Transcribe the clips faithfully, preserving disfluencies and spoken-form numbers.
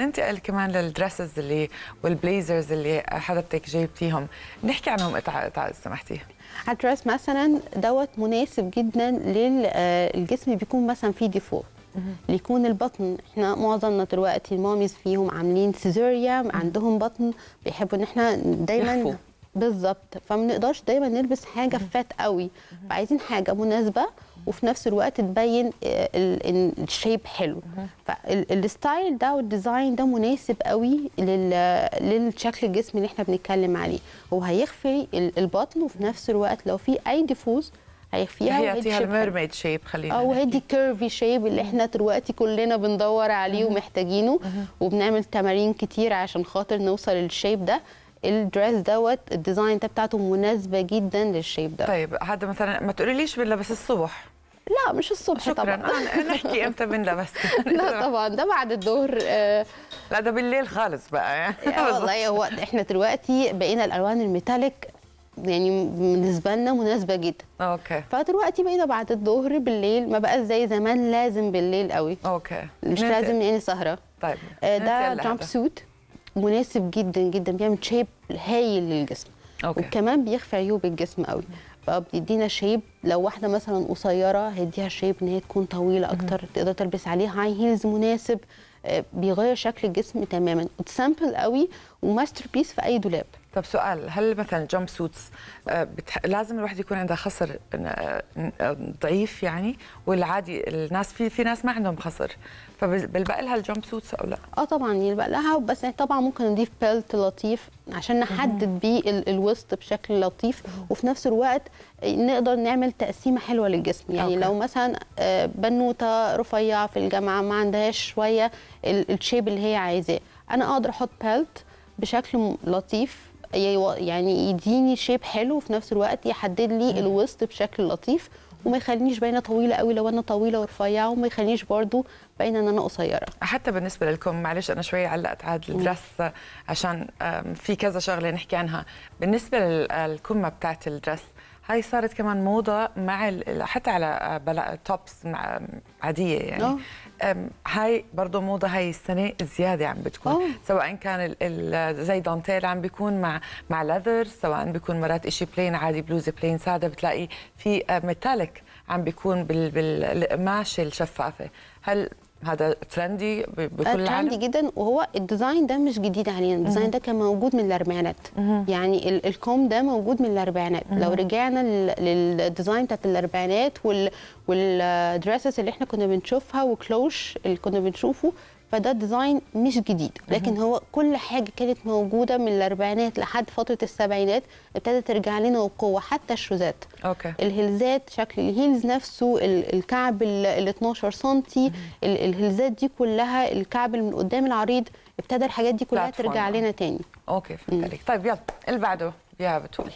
ننتقل كمان للدريسز اللي والبليزرز اللي حضرتك جايبتيهم، نحكي عنهم اذا سمحتي. الدريس مثلا دوت مناسب جدا للجسم بيكون مثلا فيه ديفو، اللي يكون البطن. احنا معظمنا دلوقتي الماميز فيهم عاملين سيزوريا، عندهم بطن بيحبوا ان احنا دايما يخفوا. بالظبط، فما نقدرش دايما نلبس حاجه فات قوي، فعايزين حاجه مناسبه وفي نفس الوقت تبين الشيب حلو. فالستايل ده والديزاين ده مناسب قوي للشكل الجسم اللي احنا بنتكلم عليه. هو هيخفي البطن وفي نفس الوقت لو في اي ديفوز هيخفيها، هيعطيها الميرميد شيب. خلينا او هيدي كيرفي شيب اللي احنا دلوقتي كلنا بندور عليه ومحتاجينه، وبنعمل تمارين كتير عشان خاطر نوصل للشيب ده. الدريس دوت الديزاين ده بتاعته مناسبه جدا للشيب ده. طيب هذا مثلا ما تقوليليش بنلبس الصبح؟ لا مش الصبح شكرا. طبعا. انا نحكي امتى بنلبس؟ لا طبعا ده بعد الظهر. آه لا ده بالليل خالص بقى يعني. والله هو احنا دلوقتي بقينا الالوان الميتاليك يعني بالنسبه لنا مناسبه جدا. اوكي. فدلوقتي بقينا بعد الظهر بالليل، ما بقاش زي زمان لازم بالليل قوي. اوكي. مش ننتقل. لازم يعني سهره. طيب آه ده جامب سوت مناسب جدا جدا، بيعمل شيب هايل للجسم. أوكي. وكمان بيخفي عيوب الجسم قوي، فبيدينا شيب. لو واحده مثلا قصيره هيديها شيب ان هي تكون طويله اكتر، تقدر تلبس عليه هاي هيلز مناسب، بيغير شكل الجسم تماما. سامبل قوي وماستر بيس في اي دولاب. طب سؤال، هل مثلا جامب سوتس بتح... لازم الواحد يكون عنده خصر ضعيف يعني، ولا عادي الناس في في ناس ما عندهم خصر فبيلبق لها الجامب سوتس او لا؟ اه طبعا يلبق لها، بس طبعا ممكن نضيف بيلت لطيف عشان نحدد بيه الوسط بشكل لطيف، وفي نفس الوقت نقدر نعمل تقسيمه حلوه للجسم. يعني أوكي. لو مثلا بنوته رفيعه في الجامعه ما عندهاش شويه الشيب اللي هي عايزاه، انا اقدر احط بيلت بشكل لطيف يعني يديني شيب حلو، وفي نفس الوقت يحدد لي الوسط بشكل لطيف، وما يخلينيش باينه طويله قوي لو انا طويله ورفيعه، وما يخلينيش برضو باينه ان انا قصيره. حتى بالنسبه للكم، معلش انا شوي علقت على الدرس عشان في كذا شغله نحكي عنها. بالنسبه للكمه بتاعت الدرس هاي صارت كمان موضه مع حتى على بلا توبس عاديه يعني. أوه. هاي برضه موضه هاي السنه زياده عم بتكون. أوه. سواء كان زي دانتيل عم بيكون مع مع ليذر، سواء بيكون مرات شيء بلين عادي، بلوزه بلين ساده، بتلاقي في ميتاليك عم بيكون بالقماشه الشفافه. هل هذا ترندي بكل العالم؟ ترندي جدا، وهو الديزاين ده مش جديد علينا، الديزاين ده كان موجود من الاربعينات. يعني الكوم ده موجود من الاربعينات. لو رجعنا للديزاين بتاعت الاربعينات والدريسز اللي احنا كنا بنشوفها وكلوش اللي كنا بنشوفه، فده ديزاين مش جديد، لكن هو كل حاجه كانت موجوده من الاربعينات لحد فتره السبعينات ابتدت ترجع لنا وقوه. حتى الشوزات، اوكي، الهيلزات، شكل الهيلز نفسه، الكعب ال اتناشر سنتي، الهيلزات دي كلها، الكعب من قدام العريض، ابتدى الحاجات دي كلها ترجع لنا تاني. اوكي فهمت عليك. طيب يلا اللي بعده يا بتول،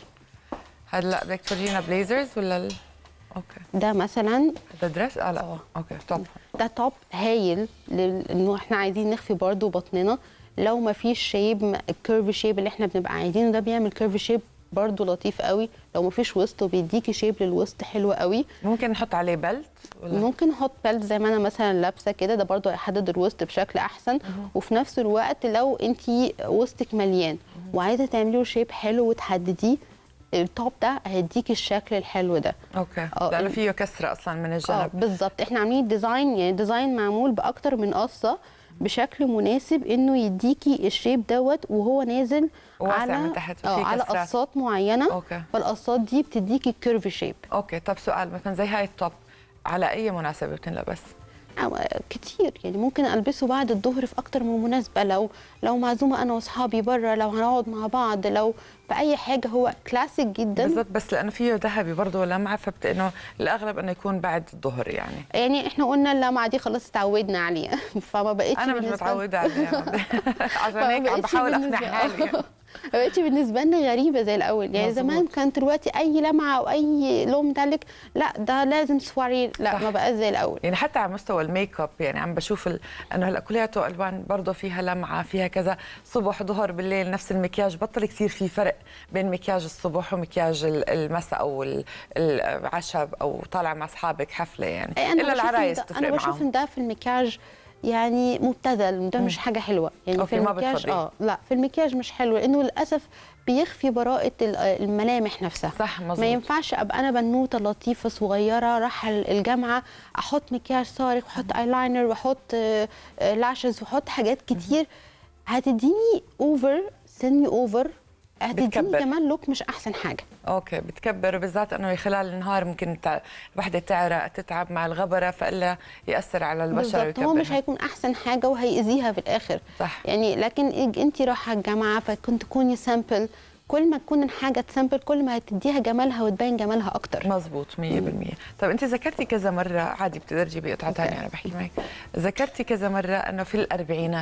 هلا بدك تورجينا بليزرز ولا ال... اوكي ده مثلا ده دريس؟ اه لا اوكي توب. ده توب هايل لانه احنا عايزين نخفي برضو بطننا. لو ما فيش شيب الكيرف شيب اللي احنا بنبقى عايزينه، ده بيعمل كيرف شيب برضو لطيف قوي. لو ما فيش وسط وبيديكي شيب للوسط حلو قوي. ممكن نحط عليه بلت ولا؟ ممكن نحط بلت زي ما انا مثلا لابسه كده، ده برضو هيحدد الوسط بشكل احسن. مم. وفي نفس الوقت لو انت وسطك مليان وعايزه تعملي له شيب حلو وتحدديه، التوب ده هيديكي الشكل الحلو ده. اوكي، لانه فيه كسره اصلا من الجنب. اه بالظبط، احنا عاملين ديزاين، يعني ديزاين معمول باكتر من قصه بشكل مناسب انه يديكي الشيب دوت وهو نازل على من تحت اه على قصات معينه. أوكي. فالقصات دي بتديكي الكيرف شيب. اوكي. طب سؤال، مثلا زي هاي التوب على اي مناسبه بتنلبس؟ كتير، يعني ممكن البسه بعد الظهر في اكتر من مناسبه، لو لو معزومه انا واصحابي بره، لو هنقعد مع بعض، لو في اي حاجه. هو كلاسيك جدا بالضبط، بس لانه فيه ذهبي برضه لمعه، فبت انه الاغلب انه يكون بعد الظهر يعني. يعني احنا قلنا اللمعه دي خلاص اتعودنا عليها فما بقتش. انا مش متعوده عليها عشان هيك عم بحاول اقنع حالي. ما بقتش بالنسبه لنا غريبه زي الاول. يعني مزبوط. زمان كانت دلوقتي اي لمعه او اي لون متعلق، لا ده لازم سواري، لا صح. ما بقاش زي الاول. يعني حتى على مستوى الميك اب، يعني عم بشوف ال... انه هلا كلياته الوان برضه فيها لمعه، فيها كذا، صبح ظهر بالليل نفس المكياج. بطل كثير في فرق بين مكياج الصبح ومكياج المساء او العشاء او طالع مع اصحابك حفله يعني. الا العرايس تفرق معهم. انا بشوف ان ده في المكياج يعني مبتذل، ده مش حاجه حلوه يعني. أوكي، في ما المكياج بتفضلي. اه لا في المكياج مش حلو، لانه للاسف بيخفي براءه ال- الملامح نفسها. صح، مظبوط. ما ينفعش ابقى انا بنوته لطيفه صغيره رايحه الجامعه احط مكياج صارخ واحط ايلاينر واحط لاشز واحط حاجات كتير، هتديني اوفر، سني اوفر، هتديني بتكبر. كمان لوك مش احسن حاجه. اوكي، بتكبر، وبالذات انه خلال النهار ممكن تع... الوحده تعرق، تتعب مع الغبره، فالا ياثر على البشره بالظبط، ويكبرها. هو مش هيكون احسن حاجه وهيأذيها في الاخر. صح. يعني لكن انت رايحه الجامعه فكنت تكوني سامبل، كل ما تكون الحاجه تسامبل كل ما هتديها جمالها وتبين جمالها اكتر. مزبوط مية بالمية. طيب انت ذكرتي كذا مره، عادي بتقدر تجيبي قطعه ثانيه انا بحكي معك، ذكرتي كذا مره انه في الاربعينات،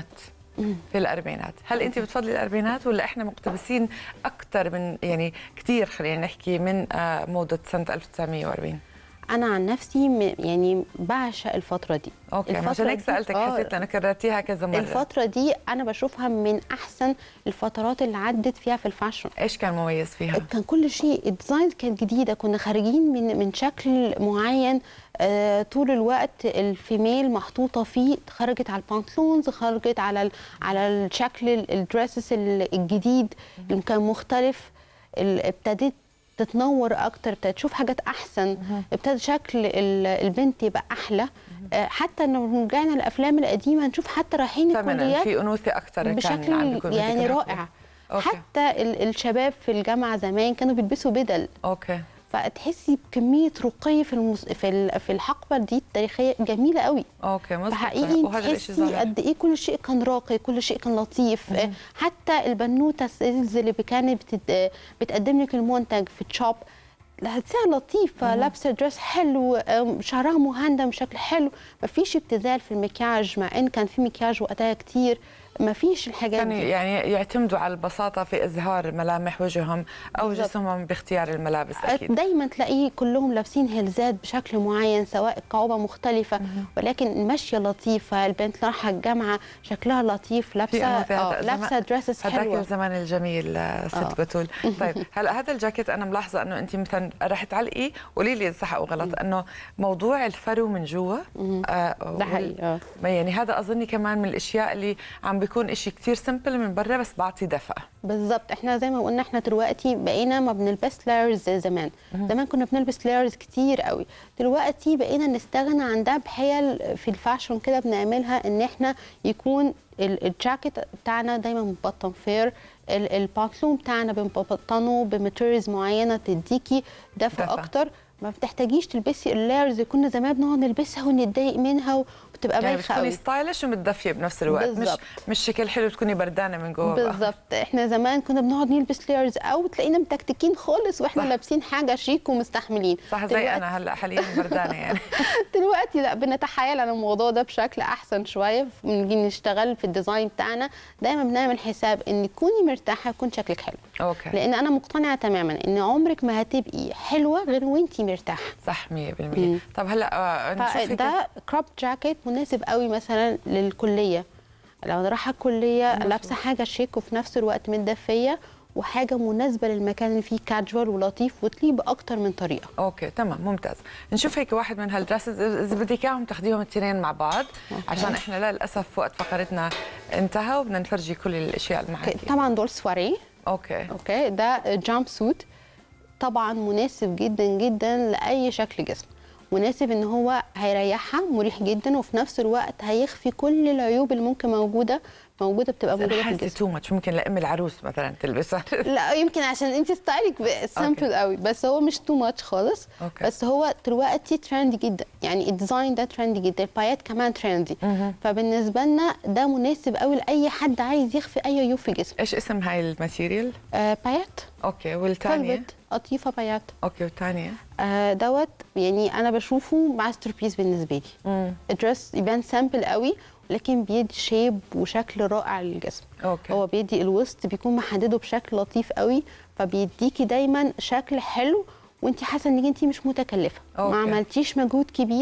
في الاربعينات، هل انت بتفضلي الاربعينات ولا احنا مقتبسين اكثر من يعني كثير خلينا نحكي من آه، موضه سنه ألف وتسعمية وأربعين؟ انا عن نفسي م- يعني بعشق الفتره دي. اوكي، الفترة عشان هيك دي- سالتك، آه، حسيت لانه كررتيها كذا مره. الفتره دي انا بشوفها من احسن الفترات اللي عدت فيها في الفاشن. ايش كان مميز فيها؟ كان كل شيء الديزاينز كانت جديده، كنا خارجين من من شكل معين آه طول الوقت الفيميل محطوطه فيه، خرجت على البانتلونز، خرجت على ال على الشكل الدريسز الجديد اللي كان مختلف، ال- ابتدت تتنور اكتر، ابتدت تشوف حاجات احسن، ابتدى شكل ال- البنت يبقى احلى. آه حتى لو رجعنا الافلام القديمه نشوف حتى رايحين فمن الكليات في انوثه اكثر كان عم بشكل بيكون يعني بذكر رائع. أوكي. حتى ال- الشباب في الجامعه زمان كانوا بيلبسوا بدل، اوكي، فتحسي بكميه رقي في المس... في ال- في الحقبه دي التاريخيه جميله قوي. اوكي، مظبوط. فحقيقي وهذا الشيء تحسي ظاهر. قد ايه كل شيء كان راقي، كل شيء كان لطيف. آه، حتى البنوته السيلز اللي كانت بتد... بتقدم لك المنتج في تشوب، هتلاقيها لطيفه، لابسه دريس حلو، آم، شعرها مهندم بشكل حلو، ما فيش ابتذال في المكياج، مع ان كان في مكياج وقتها كتير، ما فيش الحاجات كانوا دي. يعني يعتمدوا على البساطه في اظهار ملامح وجههم او بالضبط. جسمهم باختيار الملابس اكيد. دايما تلاقيه كلهم لابسين هيلزات بشكل معين، سواء كعوبه مختلفه، ولكن المشيه لطيفه، البنت رايحه الجامعه شكلها لطيف، لابسه آه لابسه دريسز هذاك حلوه. الزمان الجميل آه، ست آه. بتول. طيب هلا هذا الجاكيت انا ملاحظه انه انت مثلا رح تعلقي، قولي لي صح او غلط، انه موضوع الفرو من جوا آه ده حقيقي. آه. يعني هذا اظني كمان من الاشياء اللي عم بيكون شيء كثير سمبل من برا بس بعطي دفء. بالظبط، احنا زي ما قلنا احنا دلوقتي بقينا ما بنلبس لايرز زي زمان. زمان كنا بنلبس لايرز كتير قوي، دلوقتي بقينا نستغنى عن ده بحيل في الفاشن كده بنعملها، ان احنا يكون ال- الجاكيت بتاعنا دايما مبطن فير، ال- البانتلون بتاعنا بنبطنه بماتيريالز معينه تديكي دفء دفء. اكتر، ما بتحتاجيش تلبسي اللايرز اللي كنا زمان بنقعد نلبسها ونتضايق منها وبتبقى يعني بايخه بتكوني قوي. ستايلش ومتدفيه بنفس الوقت، مش بالظبط. مش شكل حلو تكوني بردانه من جوا بقى. بالظبط، احنا زمان كنا بنقعد نلبس لايرز او تلاقينا متكتكين خالص واحنا صح. لابسين حاجه شيك ومستحملين. صح، زي دلوقتي- انا هلا حاليا بردانه يعني. دلوقتي لا، بنتحايل على الموضوع ده بشكل احسن شويه، بنيجي نشتغل في الديزاين بتاعنا دايما بنعمل حساب ان تكوني مرتاحه يكون شكلك حلو. اوكي، لان انا مقتنعه تماما ان عمرك ما هتبقي حلوه غير وانتي مرتاحه. صح مية بالمية. طب هلا آه، نشوف هيك. فده كروب جاكيت مناسب قوي مثلا للكليه، لو انا رايحه الكليه لابسه حاجه شيك وفي نفس الوقت متدفيه، وحاجه مناسبه للمكان اللي فيه كاجوال ولطيف وتليق باكتر من طريقه. اوكي تمام، ممتاز. نشوف هيك واحد من هالدراسز، اذا بدك اياهم تاخذيهم الاثنين مع بعض. أوكي. عشان احنا للاسف وقت فقرتنا انتهى وبدنا نفرجي كل الاشياء اللي معك. طبعا دول سواريه. اوكي اوكي، ده جامب سوت، طبعا مناسب جدا جدا لاي شكل جسم، مناسب ان هو هيريحها، مريح جدا، وفي نفس الوقت هيخفي كل العيوب اللي ممكن موجوده موجوده بتبقى موجوده في حاسه الجسم. تو ماتش، ممكن لام العروس مثلا تلبسها. لا يمكن عشان انت ستايلك سامبل قوي، بس هو مش تو ماتش خالص. أوكي. بس هو دلوقتي ترندي جدا، يعني الديزاين ده ترندي جدا، البايات كمان ترندي، فبالنسبه لنا ده مناسب قوي لاي حد عايز يخفي اي عيوب في جسمه. ايش اسم هاي الماتيريال؟ آه بايات، اوكي، والثانيه؟ فلفت، قطيفه بايات. اوكي، والثانيه؟ آه دوت يعني انا بشوفه ماستر بيس بالنسبه لي. الدرس يبان سامبل قوي، لكن بيدي شيب وشكل رائع للجسم. اوكي، هو بيدي الوسط بيكون محدده بشكل لطيف قوي، فبيديكي دايما شكل حلو وانت حاسه انك انت مش متكلفه. أوكي. ما عملتيش مجهود كبير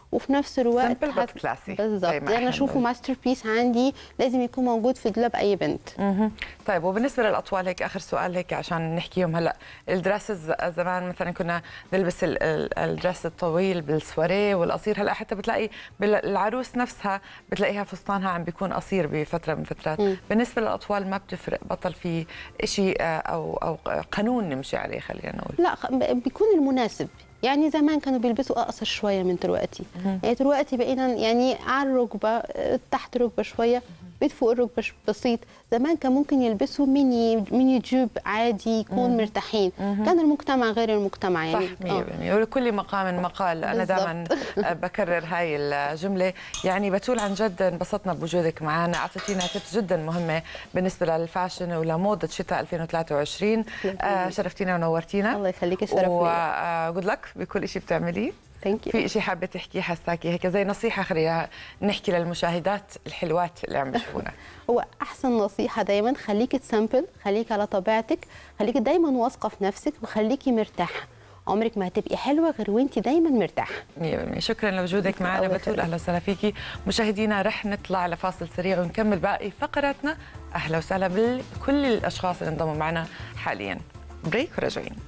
وفي نفس الوقت سمبل بس كلاسي. بالظبط، انا اشوفه ماستر بيس عندي لازم يكون موجود في دولاب اي بنت. مه. طيب وبالنسبه للاطفال هيك اخر سؤال هيك عشان نحكيهم هلا، الدراسز زمان مثلا كنا نلبس الدرس الطويل بالسواريه والقصير، هلا حتى بتلاقي العروس نفسها بتلاقيها فستانها عم بيكون قصير بفتره من فترات. م. بالنسبه للاطفال ما بتفرق، بطل في شيء او او قانون نمشي عليه خلينا نقول؟ لا بيكون المناسب، يعني زمان كانوا بيلبسوا اقصر شويه من دلوقتي، يعني دلوقتي بقينا يعني على الركبه تحت الركبه شويه، بيت فوق الركبه بسيط. زمان كان ممكن يلبسوا ميني ميني جوب عادي يكون مرتاحين. كان المجتمع غير المجتمع يعني. صح مية بالمية، ولكل مقام مقال. انا دائما بكرر هاي الجمله. يعني بتول عن جد انبسطنا بوجودك معنا، اعطيتينا تيبس جدا مهمه بالنسبه للفاشن ولموضه شتاء ألفين وثلاثة وعشرين. آه شرفتينا ونورتينا. الله يخليك، الشرف لي. وجود لك بكل شيء بتعمليه. في شيء حابه تحكيه حساكي هيك زي نصيحه خلينا نحكي للمشاهدات الحلوات اللي عم يشوفونا؟ هو احسن نصيحه دايما خليكي تسامبل، خليكي على طبيعتك، خليكي دايما واثقه في نفسك وخليكي مرتاحه. عمرك ما هتبقي حلوه غير وانت دايما مرتاحه. مية بالمية. شكرا لوجودك معنا بتول، اهلا وسهلا فيكي. مشاهدينا رح نطلع لفاصل سريع ونكمل باقي فقراتنا. اهلا وسهلا بكل الاشخاص اللي انضموا معنا حاليا. بريك وراجعين.